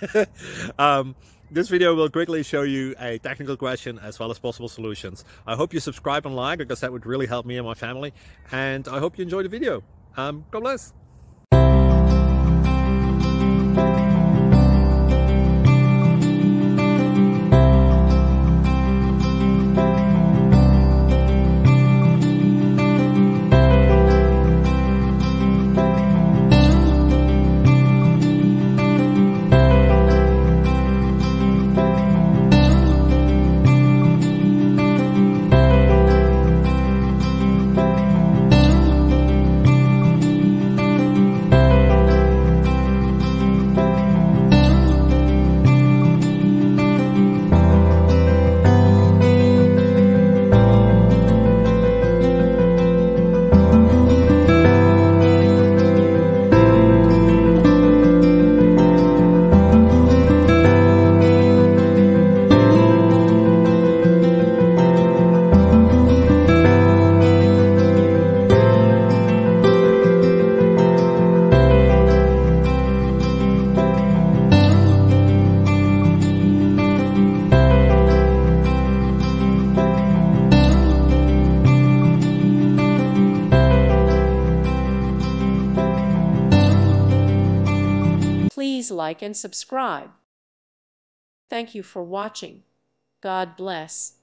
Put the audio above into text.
This video will quickly show you a technical question as well as possible solutions. I hope you subscribe and like, because that would really help me and my family. And I hope you enjoy the video. God bless. Please like and subscribe. Thank you for watching. God bless.